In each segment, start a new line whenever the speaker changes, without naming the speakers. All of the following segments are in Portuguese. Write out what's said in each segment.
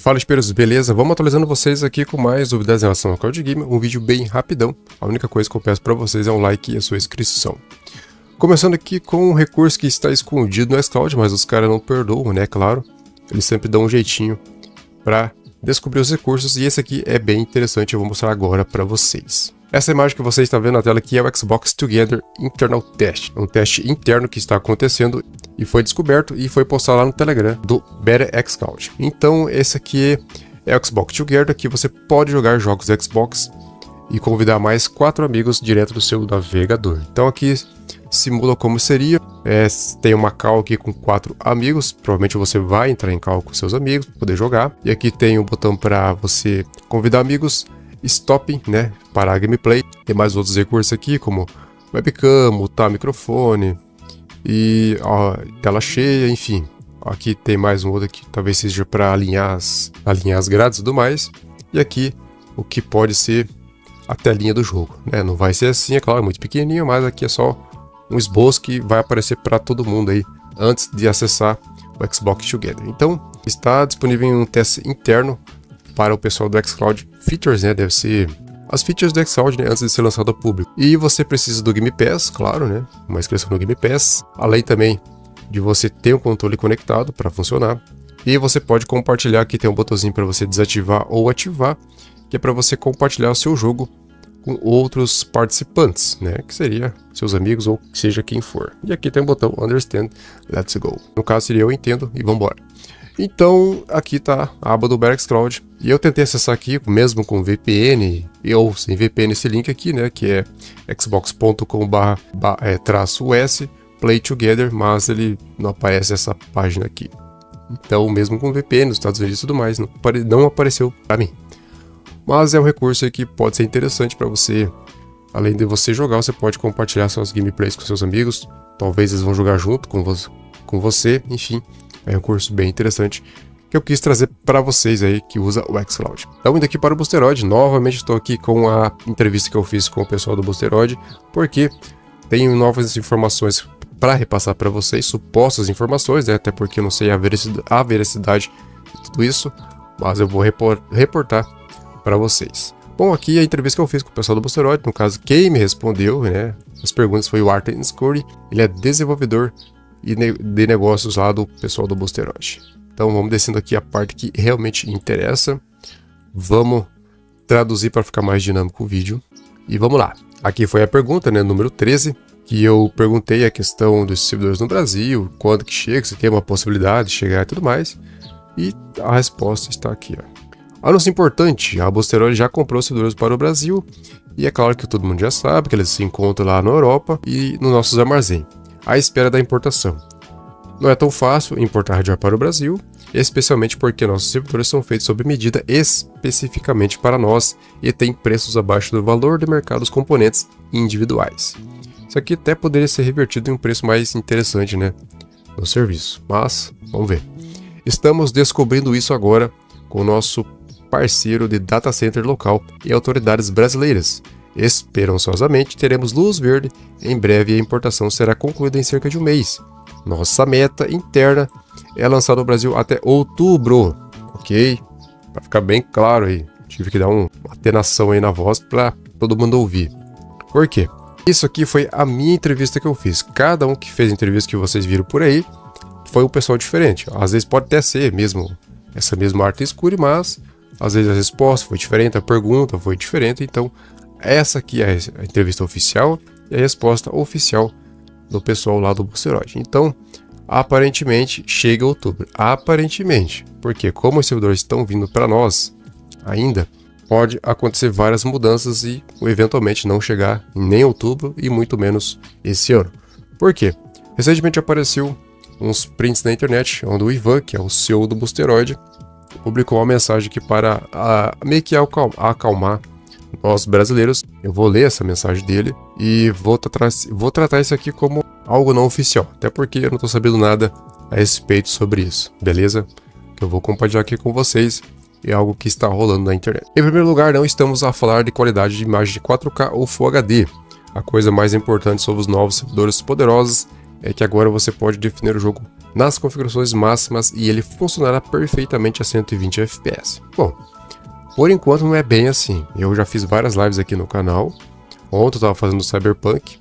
Fala, espelhos, beleza? Vamos atualizando vocês aqui com mais novidades em relação ao Cloud Game, um vídeo bem rapidão. A única coisa que eu peço para vocês é um like e a sua inscrição. Começando aqui com um recurso que está escondido no xCloud, mas os caras não perdoam, né? Claro, eles sempre dão um jeitinho para descobrir os recursos e esse aqui é bem interessante, eu vou mostrar agora para vocês. Essa imagem que você está vendo na tela aqui é o Xbox Together Internal Test, um teste interno que está acontecendo e foi descoberto e foi postado lá no Telegram do Beta xCloud. Então esse aqui é o Xbox Together, que você pode jogar jogos do Xbox e convidar mais 4 amigos direto do seu navegador. Então aqui simula como seria, tem uma call aqui com 4 amigos, provavelmente você vai entrar em call com seus amigos para poder jogar. E aqui tem um botão para você convidar amigos, stopping, né, parar a gameplay. Tem mais outros recursos aqui como webcam, mutar microfone e tela cheia, enfim. Aqui tem mais um outro aqui, talvez seja para alinhar as grades e tudo mais. E aqui o que pode ser a telinha do jogo, né? Não vai ser assim, é claro, muito pequenininho, mas aqui é só um esboço que vai aparecer para todo mundo aí antes de acessar o Xbox Together. Então está disponível em um teste interno para o pessoal do xCloud. Features, né? Deve ser as features do xCloud, né, antes de ser lançado ao público. E você precisa do Game Pass, claro, né? Uma inscrição no Game Pass. Além também de você ter um controle conectado para funcionar. E você pode compartilhar, aqui tem um botãozinho para você desativar ou ativar, que é para você compartilhar o seu jogo com outros participantes, né? Que seria seus amigos ou seja quem for. E aqui tem um botão Understand, Let's Go. No caso seria eu entendo e vambora. Então aqui tá a aba do Beta xCloud e eu tentei acessar aqui mesmo com VPN ou sem VPN esse link aqui, né, que é xbox.com//s Play Together, mas ele não aparece essa página aqui. Então mesmo com VPN nos Estados Unidos e tudo mais, não apareceu para mim. Mas é um recurso aí que pode ser interessante para você. Além de você jogar, você pode compartilhar suas gameplays com seus amigos, talvez eles vão jogar junto com você, enfim. É um recurso bem interessante que eu quis trazer para vocês aí que usa o xCloud. Então indo aqui para o Boosteroid, novamente estou aqui com a entrevista que eu fiz com o pessoal do Boosteroid, porque tenho novas informações para repassar para vocês, supostas informações, né? Até porque eu não sei a veracidade de tudo isso, mas eu vou reportar para vocês. Bom, aqui a entrevista que eu fiz com o pessoal do Boosteroid, no caso quem me respondeu, né, as perguntas foi o Arthur Scurry, ele é desenvolvedor e de negócios lá do pessoal do Boosteroid. Então vamos descendo aqui a parte que realmente interessa. Vamos traduzir para ficar mais dinâmico o vídeo. E vamos lá. Aqui foi a pergunta, né, número 13, que eu perguntei a questão dos servidores no Brasil, quando que chega, se tem uma possibilidade de chegar e tudo mais. E a resposta está aqui, ó. Anúncio importante, a Boosteroid já comprou servidores para o Brasil. E é claro que todo mundo já sabe que eles se encontram lá na Europa e nos nossos armazéns, à espera da importação. Não é tão fácil importar hardware para o Brasil, especialmente porque nossos servidores são feitos sob medida especificamente para nós e têm preços abaixo do valor de mercado dos componentes individuais. Isso aqui até poderia ser revertido em um preço mais interessante, né, no serviço, mas vamos ver. Estamos descobrindo isso agora com o nosso parceiro de data center local e autoridades brasileiras. Esperançosamente teremos luz verde em breve e a importação será concluída em cerca de um mês. Nossa meta interna é lançar no Brasil até outubro, ok? Para ficar bem claro aí, tive que dar uma atenuação aí na voz para todo mundo ouvir. Por quê? Isso aqui foi a minha entrevista que eu fiz. Cada um que fez a entrevista que vocês viram por aí foi um pessoal diferente. Às vezes pode até ser mesmo essa mesma arte escura, mas às vezes a resposta foi diferente, a pergunta foi diferente, então essa aqui é a entrevista oficial e a resposta oficial do pessoal lá do Boosteroid. Então, aparentemente, chega outubro. Aparentemente, porque como os servidores estão vindo para nós ainda, pode acontecer várias mudanças e eventualmente não chegar nem outubro e muito menos esse ano. Por quê? Recentemente apareceu uns prints na internet, onde o Ivan, que é o CEO do Boosteroid, publicou uma mensagem aqui para meio que acalmar nós brasileiros. Eu vou ler essa mensagem dele e vou tratar isso aqui como algo não oficial, até porque eu não estou sabendo nada a respeito sobre isso, beleza? Que eu vou compartilhar aqui com vocês é algo que está rolando na internet. Em primeiro lugar, não estamos a falar de qualidade de imagem de 4K ou Full HD. A coisa mais importante sobre os novos servidores poderosos é que agora você pode definir o jogo nas configurações máximas e ele funcionará perfeitamente a 120 FPS. Bom, por enquanto não é bem assim. Eu já fiz várias lives aqui no canal. Ontem eu estava fazendo Cyberpunk.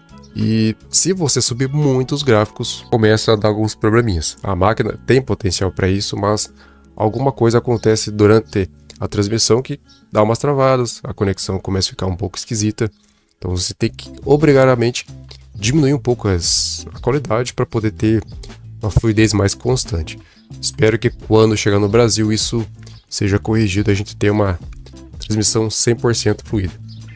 E se você subir muito os gráficos, começa a dar alguns probleminhas. A máquina tem potencial para isso, mas alguma coisa acontece durante a transmissão que dá umas travadas, a conexão começa a ficar um pouco esquisita. Então você tem que obrigatoriamente diminuir um pouco a qualidade para poder ter uma fluidez mais constante. Espero que quando chegar no Brasil isso seja corrigido, a gente tenha uma transmissão 100% fluida.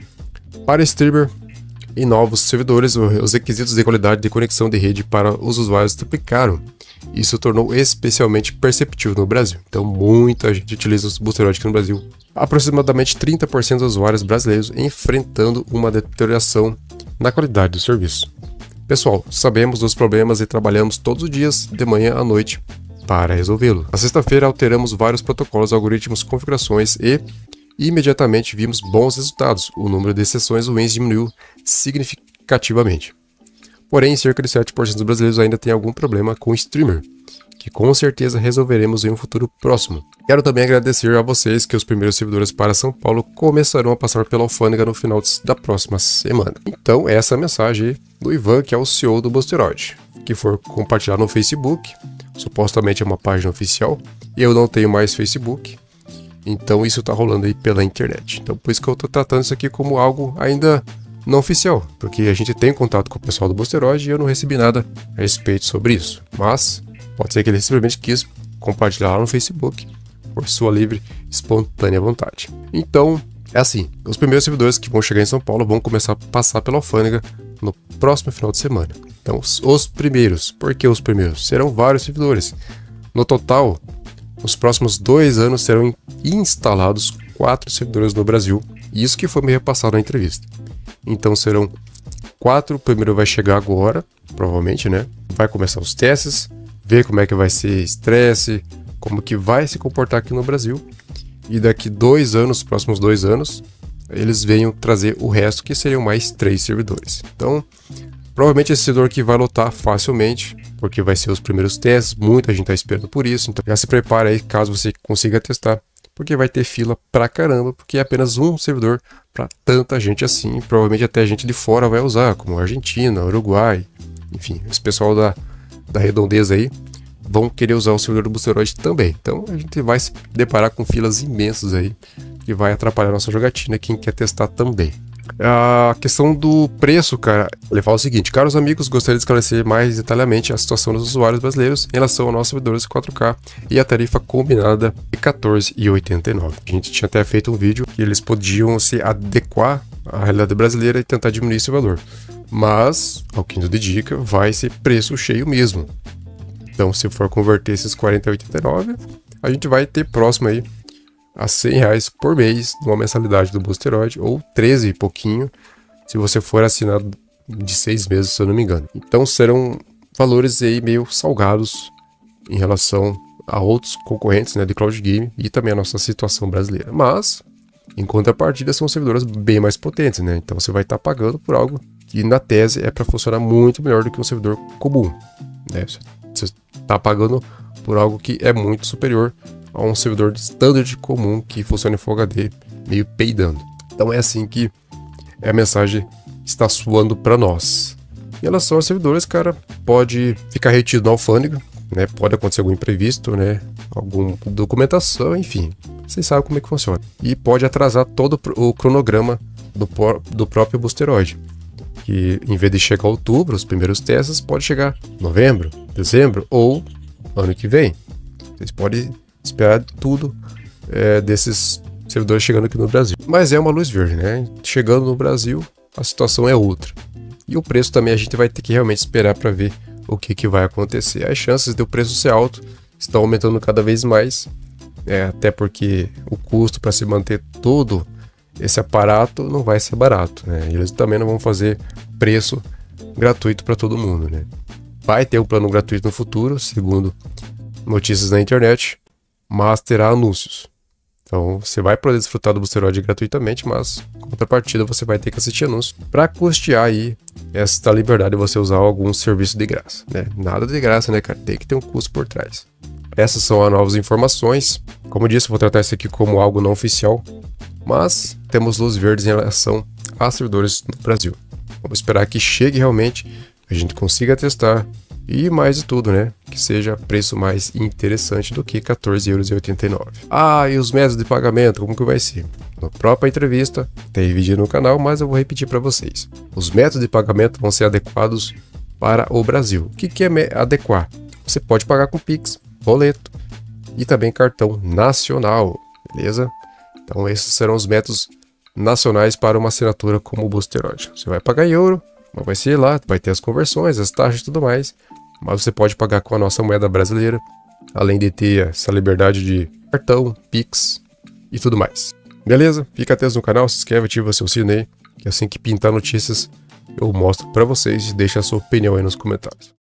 Para streamer e novos servidores, os requisitos de qualidade de conexão de rede para os usuários triplicaram. Isso tornou especialmente perceptível no Brasil. Então muita gente utiliza o Boosteroid aqui no Brasil. Aproximadamente 30% dos usuários brasileiros enfrentando uma deterioração na qualidade do serviço. Pessoal, sabemos dos problemas e trabalhamos todos os dias, de manhã à noite, para resolvê-lo. Na sexta-feira alteramos vários protocolos, algoritmos, configurações e imediatamente vimos bons resultados. O número de sessões ruins diminuiu significativamente. Porém, cerca de 7% dos brasileiros ainda tem algum problema com o streamer, que com certeza resolveremos em um futuro próximo. Quero também agradecer a vocês que os primeiros servidores para São Paulo começarão a passar pela alfândega no final da próxima semana. Então, essa é a mensagem do Ivan, que é o CEO do Boosteroid, que for compartilhar no Facebook. Supostamente é uma página oficial, e eu não tenho mais Facebook, então isso tá rolando aí pela internet. Então por isso que eu tô tratando isso aqui como algo ainda não oficial, porque a gente tem contato com o pessoal do Boosteroid e eu não recebi nada a respeito sobre isso. Mas pode ser que ele simplesmente quis compartilhar lá no Facebook por sua livre, espontânea vontade. Então é assim, os primeiros servidores que vão chegar em São Paulo vão começar a passar pela alfândega no próximo final de semana. Então, os primeiros. Por que os primeiros? Serão vários servidores. No total, nos próximos 2 anos serão instalados 4 servidores no Brasil. Isso que foi me repassado na entrevista. Então serão 4. O primeiro vai chegar agora, provavelmente, né? Vai começar os testes, ver como é que vai ser estresse, como que vai se comportar aqui no Brasil. E daqui 2 anos, próximos 2 anos, eles venham trazer o resto, que seriam mais 3 servidores. Então, provavelmente esse servidor aqui vai lotar facilmente, porque vai ser os primeiros testes, muita gente está esperando por isso, então já se prepara aí caso você consiga testar, porque vai ter fila pra caramba, porque é apenas um servidor para tanta gente assim, provavelmente até gente de fora vai usar, como Argentina, Uruguai, enfim, esse pessoal da redondeza aí vão querer usar o servidor do Boosteroid também. Então a gente vai se deparar com filas imensas aí, que vai atrapalhar a nossa jogatina, quem quer testar também. A questão do preço, cara, ele fala o seguinte: caros amigos, gostaria de esclarecer mais detalhadamente a situação dos usuários brasileiros em relação aos nossos servidores 4K e a tarifa combinada de R$14,89. A gente tinha até feito um vídeo que eles podiam se adequar à realidade brasileira e tentar diminuir esse valor, mas, ao que nos dedica, vai ser preço cheio mesmo. Então, se for converter esses R$40,89, a gente vai ter próximo aí a R$100 por mês numa mensalidade do Boosteroid, ou 13 e pouquinho se você for assinado de 6 meses, se eu não me engano. Então serão valores aí meio salgados em relação a outros concorrentes, né, de cloud game e também a nossa situação brasileira. Mas, em contrapartida, são servidores bem mais potentes, né? Então você vai estar pagando por algo que na tese é para funcionar muito melhor do que um servidor comum, né? Você está pagando por algo que é muito superior a um servidor de standard comum que funciona em Full HD, meio peidando. Então é assim que a mensagem está soando para nós. Em relação aos servidores, cara, pode ficar retido na alfândega, né? Pode acontecer algum imprevisto, né? Alguma documentação, enfim. Vocês sabem como é que funciona. E pode atrasar todo o cronograma do próprio Boosteroid. Que em vez de chegar a outubro, os primeiros testes, pode chegar novembro, dezembro ou ano que vem. Vocês podem esperar tudo desses servidores chegando aqui no Brasil. Mas é uma luz verde, né? Chegando no Brasil, a situação é outra. E o preço também a gente vai ter que realmente esperar para ver o que vai acontecer. As chances de o preço ser alto estão aumentando cada vez mais, até porque o custo para se manter todo esse aparato não vai ser barato, né? E eles também não vão fazer preço gratuito para todo mundo, né? Vai ter um plano gratuito no futuro, segundo notícias na internet, mas terá anúncios. Então você vai poder desfrutar do Boosteroid gratuitamente, mas em contrapartida você vai ter que assistir anúncios para custear aí esta liberdade de você usar algum serviço de graça, né? Nada de graça, né, cara? Tem que ter um custo por trás. Essas são as novas informações. Como eu disse, eu vou tratar isso aqui como algo não oficial, mas temos luz verde em relação a servidores no Brasil. Vamos esperar que chegue realmente, a gente consiga testar e mais de tudo, né? Que seja preço mais interessante do que €14,89. Ah, e os métodos de pagamento, como que vai ser? Na própria entrevista, tem vídeo no canal, mas eu vou repetir para vocês. Os métodos de pagamento vão ser adequados para o Brasil. O que é adequar? Você pode pagar com Pix, boleto e também cartão nacional, beleza? Então esses serão os métodos nacionais para uma assinatura como o Boosteroid. Você vai pagar em euro, mas vai ser lá, vai ter as conversões, as taxas e tudo mais, mas você pode pagar com a nossa moeda brasileira, além de ter essa liberdade de cartão, Pix e tudo mais. Beleza? Fica atento no canal, se inscreve, ativa seu sininho, que assim que pintar notícias eu mostro para vocês e deixa a sua opinião aí nos comentários.